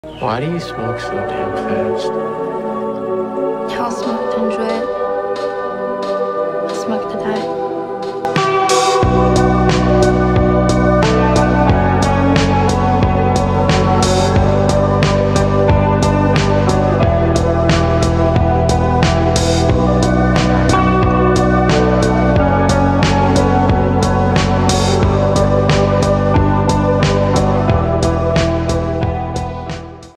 Why do you smoke so damn fast? Y'all smoke to enjoy it. I smoke to die.